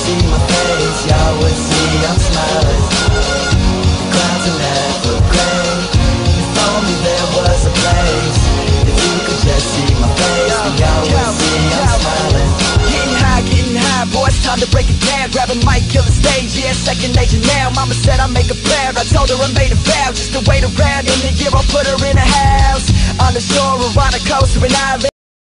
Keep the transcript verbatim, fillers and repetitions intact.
see my face, y'all would see I'm smiling. The clouds are never gray. If only there was a place, if you could just see my face, then y'all would see I'm smiling. Getting high, getting high, boy, it's time to break it down. Grab a mic, kill the stage, yeah, second nature now. Mama said I make a plan, I told her I made a vow, just to wait around. In the year I'll put her in a house on the shore or on a coast or an island.